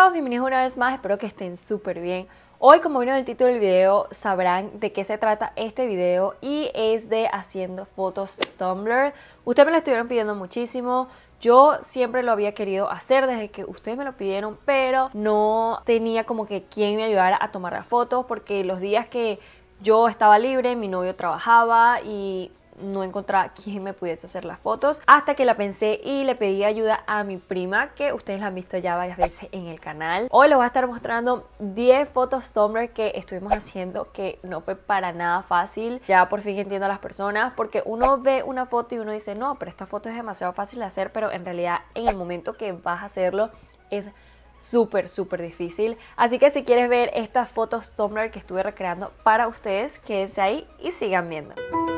chicos, bienvenidos una vez más, espero que estén súper bien. Hoy, como vieron en el título del video, sabrán de qué se trata este video y es de haciendo fotos Tumblr. Ustedes me lo estuvieron pidiendo muchísimo. Yo siempre lo había querido hacer desde que ustedes me lo pidieron, pero no tenía como que quien me ayudara a tomar las fotos porque los días que yo estaba libre, mi novio trabajaba y no encontraba quien me pudiese hacer las fotos, hasta que la pensé y le pedí ayuda a mi prima, que ustedes la han visto ya varias veces en el canal. Hoy les voy a estar mostrando 10 fotos Tumblr que estuvimos haciendo, que no fue para nada fácil. Ya por fin entiendo a las personas, porque uno ve una foto y uno dice, no, pero esta foto es demasiado fácil de hacer, pero en realidad en el momento que vas a hacerlo es súper difícil. Así que si quieres ver estas fotos Tumblr que estuve recreando para ustedes, quédense ahí y sigan viendo.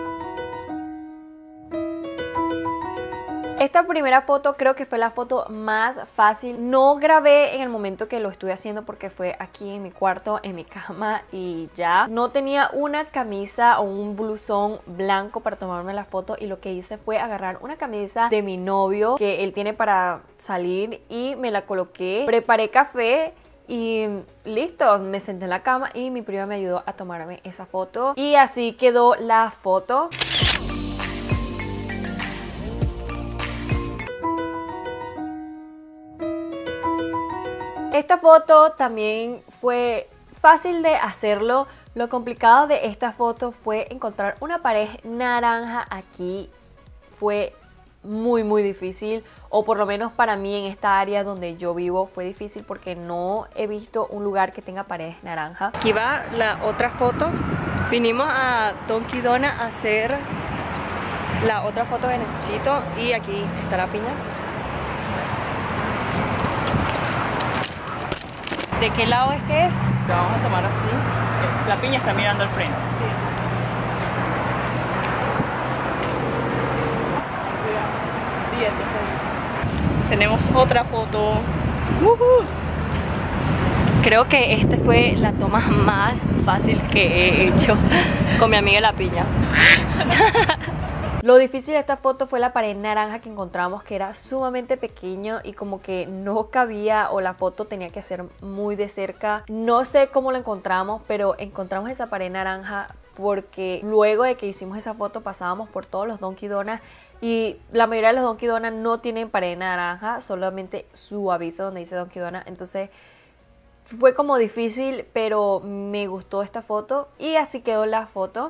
Esta primera foto creo que fue la foto más fácil. No grabé en el momento que lo estuve haciendo porque fue aquí en mi cuarto, en mi cama y ya. No tenía una camisa o un blusón blanco para tomarme la foto y lo que hice fue agarrar una camisa de mi novio que él tiene para salir y me la coloqué. Preparé café y listo, me senté en la cama y mi prima me ayudó a tomarme esa foto y así quedó la foto. Esta foto también fue fácil de hacerlo. Lo complicado de esta foto fue encontrar una pared naranja aquí. Fue muy difícil, o por lo menos para mí en esta área donde yo vivo fue difícil porque no he visto un lugar que tenga paredes naranja. Aquí va la otra foto. Vinimos a Dunkin' Donuts a hacer la otra foto que necesito y aquí está la piña. ¿De qué lado es que es? La vamos a tomar así. La piña está mirando al frente. Sí. Tenemos otra foto. Creo que esta fue la toma más fácil que he hecho con mi amiga la piña. Lo difícil de esta foto fue la pared naranja que encontramos, que era sumamente pequeño y como que no cabía, o la foto tenía que ser muy de cerca. No sé cómo lo encontramos, pero encontramos esa pared naranja porque luego de que hicimos esa foto pasábamos por todos los Dunkin' Donuts y la mayoría de los Dunkin' Donuts no tienen pared naranja, solamente su aviso donde dice Dunkin' Donuts. Entonces fue como difícil, pero me gustó esta foto y así quedó la foto.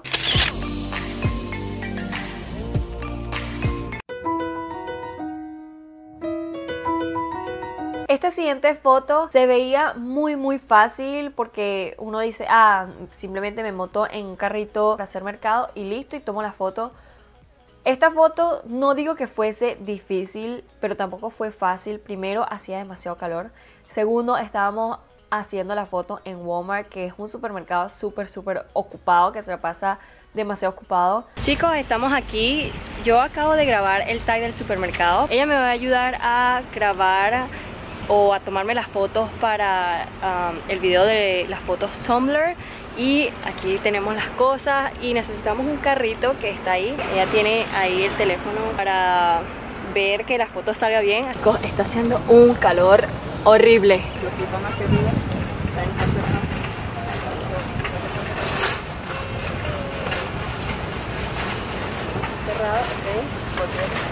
Esta siguiente foto se veía muy fácil porque uno dice, simplemente me monto en un carrito para hacer mercado y listo, y tomo la foto. Esta foto no digo que fuese difícil, pero tampoco fue fácil. Primero, hacía demasiado calor. Segundo, estábamos haciendo la foto en Walmart, que es un supermercado súper ocupado, que se la pasa demasiado ocupado. Chicos, estamos aquí. Yo acabo de grabar el tag del supermercado. Ella me va a ayudar a grabar o a tomarme las fotos para el video de las fotos Tumblr. Y aquí tenemos las cosas y necesitamos un carrito que está ahí. Ella tiene ahí el teléfono para ver que la foto salga bien. Está haciendo un calor horrible. Los que van hacia arriba están Cerrado, ok.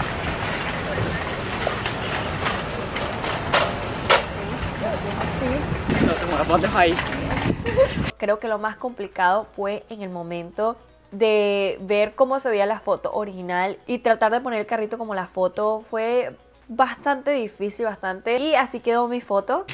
No te muevas, ponte ahí. Creo que lo más complicado fue en el momento de ver cómo se veía la foto original y tratar de poner el carrito como la foto. Fue bastante difícil, y así quedó mi foto.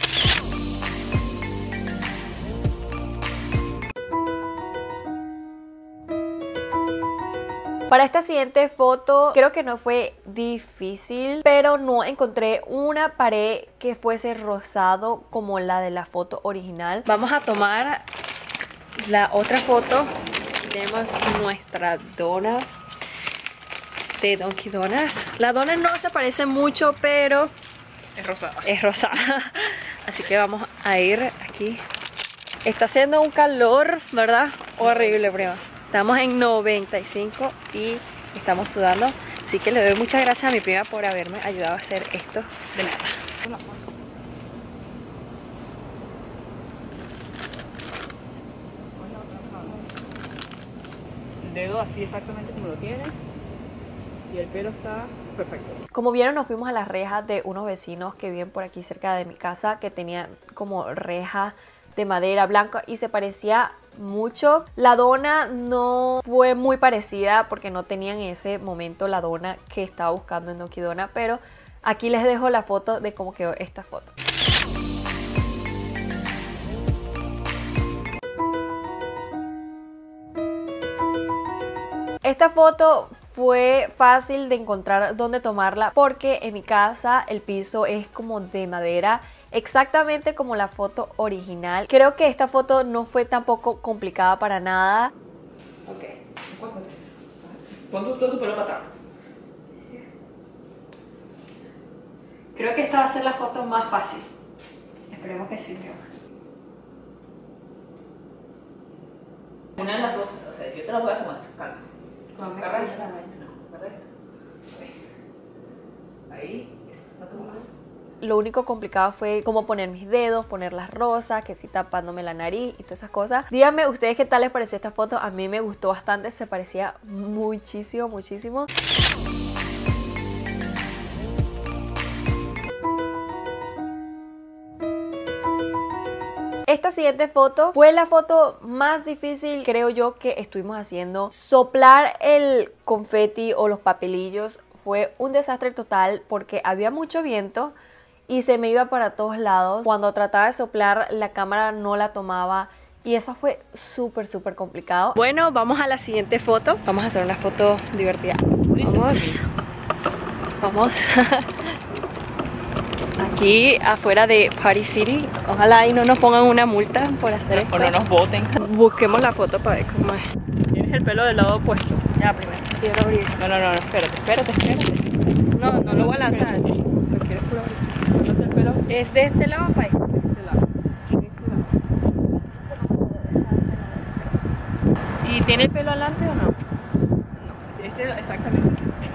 Para esta siguiente foto creo que no fue difícil, pero no encontré una pared que fuese rosado como la de la foto original. Vamos a tomar la otra foto. Tenemos nuestra dona de Dunkin' Donuts. La dona no se parece mucho, pero es rosada. Es rosada. Así que vamos a ir aquí. Está haciendo un calor, ¿verdad? Horrible, prima. Estamos en 95 y estamos sudando. Así que le doy muchas gracias a mi prima por haberme ayudado a hacer esto. De nada. dedo así exactamente como lo tienes. Y el pelo está perfecto. Como vieron, nos fuimos a las rejas de unos vecinos que viven por aquí cerca de mi casa, que tenían como rejas de madera blanca y se parecía mucho. La dona no fue muy parecida porque no tenían en ese momento la dona que estaba buscando en Nokidona, pero aquí les dejo la foto de cómo quedó esta foto. Esta foto fue fácil de encontrar dónde tomarla porque en mi casa el piso es como de madera, exactamente como la foto original. Creo que esta foto no fue tampoco complicada para nada. Ok, pon todo tu pelo para atrás. Creo que esta va a ser la foto más fácil. Esperemos que sí, mi amor. Una de las dos, o sea, yo te la voy a acomodar, calma. Agarra esta. No, agarra esta. Ahí, eso, no te muevas. Lo único complicado fue cómo poner mis dedos, poner las rosas, que sí tapándome la nariz y todas esas cosas. Díganme ustedes qué tal les pareció esta foto. A mí me gustó bastante, se parecía muchísimo, muchísimo. Esta siguiente foto fue la foto más difícil, creo yo, que estuvimos haciendo. Soplar el confeti o los papelillos fue un desastre total porque había mucho viento y se me iba para todos lados. Cuando trataba de soplar, la cámara no la tomaba y eso fue súper complicado. Bueno, vamos a la siguiente foto. Vamos a hacer una foto divertida. Vamos. Aquí afuera de Party City. Ojalá y no nos pongan una multa por hacer esto. O no nos voten. Busquemos la foto para ver cómo es. Tienes el pelo del lado opuesto. Ya, primero. Quiero abrir. No, espérate. No lo voy a lanzar. Lo quieres puro abrir. ¿Dónde está el pelo? ¿Es de este lado, Pai? De este lado. ¿Y tiene el pelo adelante o no? No, tienes que exactamente.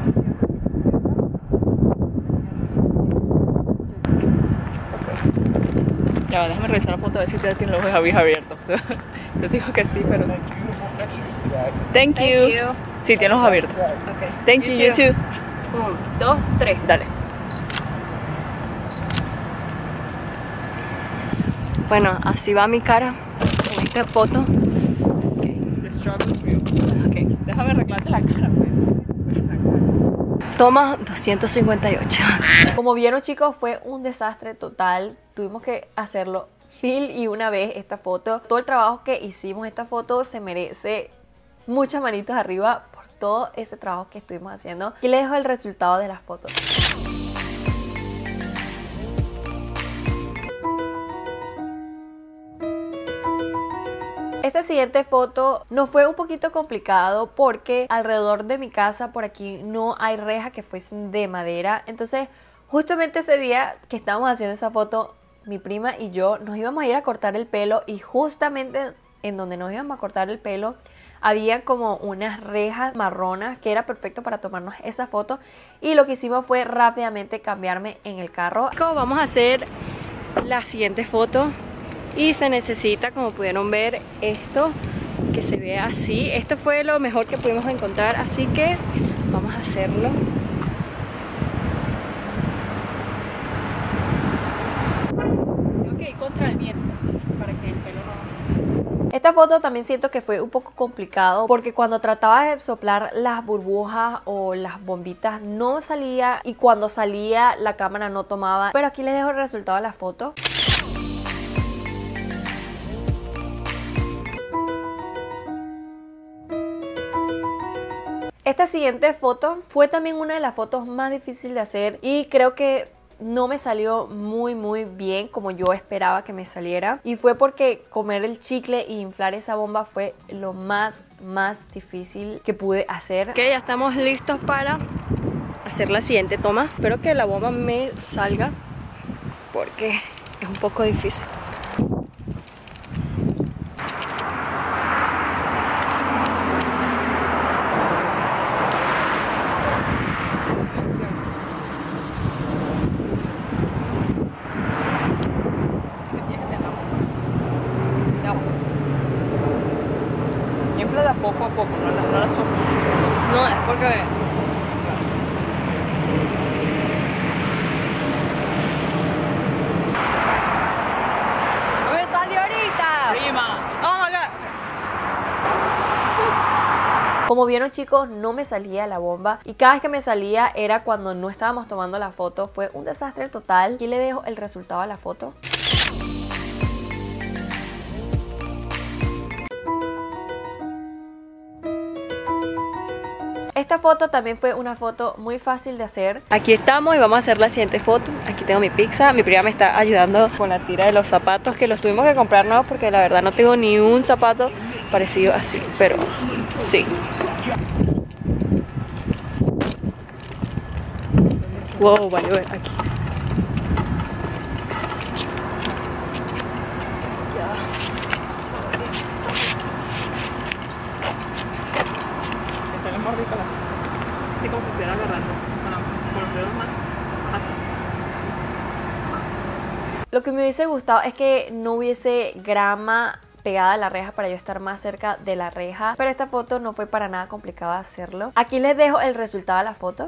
Ya va, déjame revisar la foto a ver si te tiene los ojos abiertos. Yo digo que sí, pero... Thank you. Sí, tiene los ojos abiertos. Okay. Thank you, you too. 1, 2, 3. Dale. Bueno, así va mi cara en esta foto. The struggle is real. Okay. Déjame arreglarte la cara, pues. Toma 258. Como vieron, chicos, fue un desastre total. Tuvimos que hacerlo 1001 vez esta foto. Todo el trabajo que hicimos esta foto se merece muchas manitos arriba por todo ese trabajo que estuvimos haciendo. Aquí les dejo el resultado de las fotos. Esta siguiente foto nos fue un poquito complicado porque alrededor de mi casa por aquí no hay rejas que fuesen de madera. Entonces justamente ese día que estábamos haciendo esa foto, mi prima y yo nos íbamos a ir a cortar el pelo y justamente en donde nos íbamos a cortar el pelo había como unas rejas marronas que era perfecto para tomarnos esa foto y lo que hicimos fue rápidamente cambiarme en el carro. Vamos a hacer la siguiente foto. Y se necesita, como pudieron ver, esto que se vea así. Esto fue lo mejor que pudimos encontrar, así que vamos a hacerlo. Tengo que ir contra el viento para que el pelo no... Esta foto también siento que fue un poco complicado porque cuando trataba de soplar las burbujas o las bombitas no salía y cuando salía la cámara no tomaba. Pero aquí les dejo el resultado de la foto. Esta siguiente foto fue también una de las fotos más difíciles de hacer y creo que no me salió muy bien como yo esperaba que me saliera y fue porque comer el chicle e inflar esa bomba fue lo más difícil que pude hacer. Ok, ya estamos listos para hacer la siguiente toma. Espero que la bomba me salga porque es un poco difícil. de a poco, no la sopo. No, es porque... ¡Me salió ahorita! Prima. Oh my god. Como vieron, chicos, no me salía la bomba y cada vez que me salía era cuando no estábamos tomando la foto. Fue un desastre total. Aquí le dejo el resultado de la foto. Esta foto también fue una foto muy fácil de hacer. Aquí estamos y vamos a hacer la siguiente foto. Aquí tengo mi pizza. Mi prima me está ayudando con la tira de los zapatos, que los tuvimos que comprar nuevos porque la verdad no tengo ni un zapato parecido así, pero sí. Wow, vale, aquí. Está más rica así como si estuviera agarrando. Bueno, con los dedos más. Así. Lo que me hubiese gustado es que no hubiese grama pegada a la reja para yo estar más cerca de la reja, pero esta foto no fue para nada complicado hacerlo. Aquí les dejo el resultado de la foto.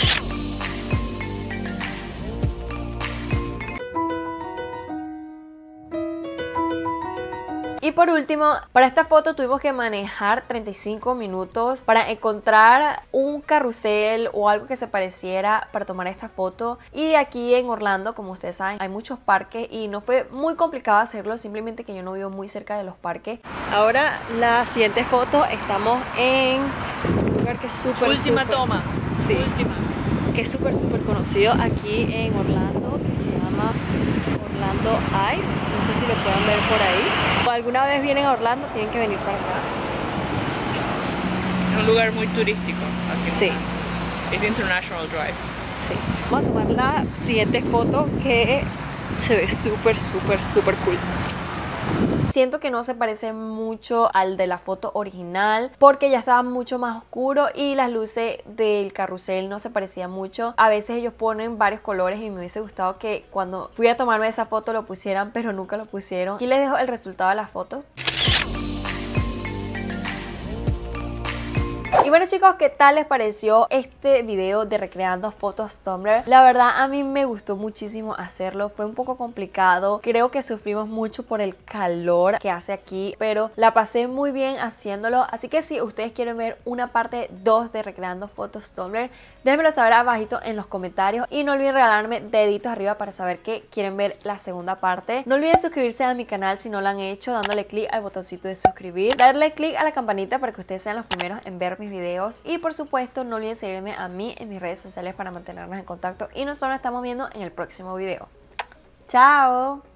Y por último, para esta foto tuvimos que manejar 35 minutos para encontrar un carrusel o algo que se pareciera para tomar esta foto. Y aquí en Orlando, como ustedes saben, hay muchos parques y no fue muy complicado hacerlo, simplemente que yo no vivo muy cerca de los parques. Ahora la siguiente foto, estamos en un lugar que es súper... Última toma. Sí. Última. Que es súper conocido aquí en Orlando, que se llama Orlando Ice. No sé si lo pueden ver por ahí. O alguna vez vienen a Orlando, tienen que venir para acá. Es un lugar muy turístico. Aquí. Sí. Es International Drive. Sí. Vamos a tomar la siguiente foto que se ve súper cool. Siento que no se parece mucho al de la foto original porque ya estaba mucho más oscuro y las luces del carrusel no se parecían mucho. A veces ellos ponen varios colores y me hubiese gustado que cuando fui a tomarme esa foto lo pusieran, pero nunca lo pusieron. Aquí les dejo el resultado de la foto. Y bueno, chicos, ¿qué tal les pareció este video de recreando fotos Tumblr? La verdad a mí me gustó muchísimo hacerlo, fue un poco complicado, creo que sufrimos mucho por el calor que hace aquí, pero la pasé muy bien haciéndolo, así que si ustedes quieren ver una parte 2 de recreando fotos Tumblr, déjenmelo saber abajito en los comentarios y no olviden regalarme deditos arriba para saber que quieren ver la segunda parte. No olviden suscribirse a mi canal si no lo han hecho, dándole clic al botoncito de suscribir, darle clic a la campanita para que ustedes sean los primeros en ver mis videos y por supuesto no olviden seguirme a mí en mis redes sociales para mantenernos en contacto y nosotros nos estamos viendo en el próximo video. ¡Chao!